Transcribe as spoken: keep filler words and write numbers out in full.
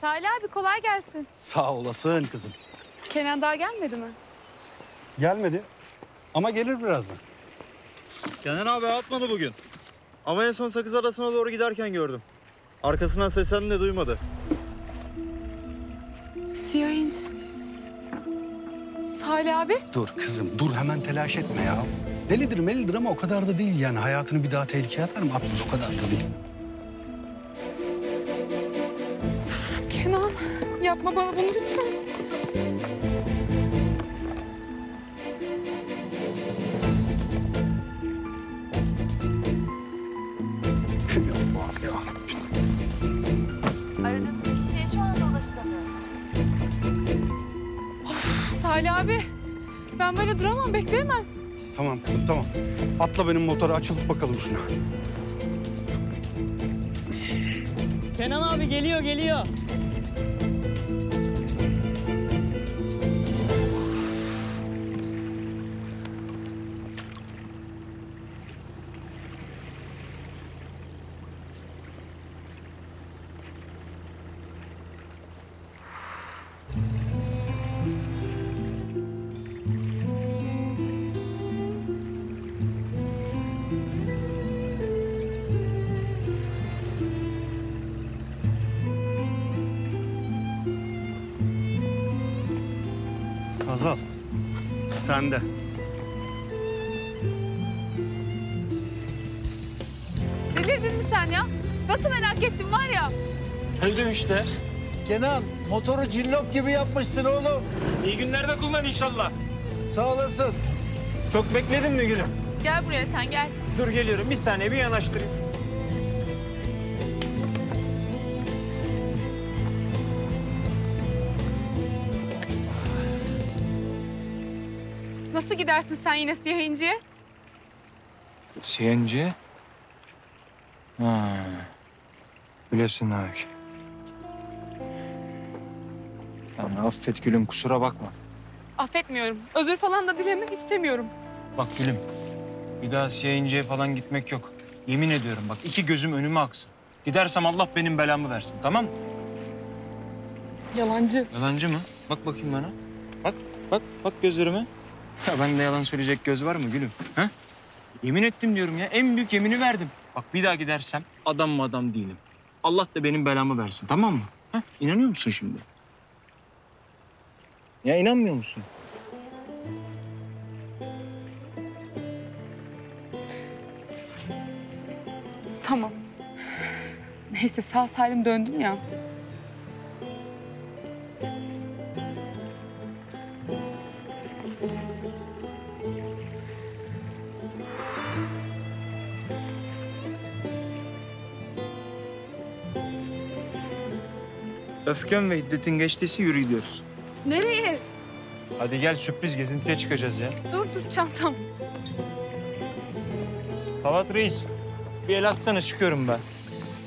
Salih abi kolay gelsin. Sağ olasın kızım. Kenan daha gelmedi mi? Gelmedi ama gelir birazdan. Kenan abi atmadı bugün. Ama en son Sakız Adası'na doğru giderken gördüm. Arkasından seslerini de duymadı. Siyah inci. Salih abi. Dur kızım dur, hemen telaş etme ya. Delidir melidir ama o kadar da değil yani. Hayatını bir daha tehlikeye atar mı? Atmaz, o kadar da değil. Kenan yapma bana bunu lütfen. Aradığınız kişiye şu anda ulaşılamıyor. Of, Salih abi. Ben böyle duramam, bekleyemem. Tamam kızım tamam. Atla benim motora, açılıp bakalım şuna. Kenan abi geliyor, geliyor. Hazal, sen de. Delirdin mi sen ya? Nasıl merak ettim var ya? Öldüm işte. Kenan, motoru cillop gibi yapmışsın oğlum. İyi günlerde kullan inşallah. Sağ olasın. Çok bekledin mi gülüm? Gel buraya sen gel. Dur geliyorum, bir saniye bir yanaştırayım. Nasıl gidersin sen yine siyah inciye? Siyenci? Ha. Biliyorsun demek. Yani affet gülüm, kusura bakma. Affetmiyorum. Özür falan da dilemek istemiyorum. Bak gülüm, bir daha Siyenci'ye falan gitmek yok. Yemin ediyorum bak, iki gözüm önüme aksın. Gidersem Allah benim belamı versin, tamam mı? Yalancı. Yalancı mı? Bak bakayım bana. Bak, bak, bak gözlerime. Ya bende yalan söyleyecek göz var mı gülüm? Ha? Yemin ettim diyorum ya, en büyük yemini verdim. Bak bir daha gidersem adam mı adam değilim. Allah da benim belamı versin, tamam mı? Ha? İnanıyor musun şimdi? Ya inanmıyor musun? Tamam. Neyse sağ salim döndüm ya. Öfken ve hiddetin geçtiyse yürü gidiyoruz. Nereye? Hadi gel, sürpriz gezintiye çıkacağız ya. Dur dur çantam. Havat Reis, bir el atsana, çıkıyorum ben.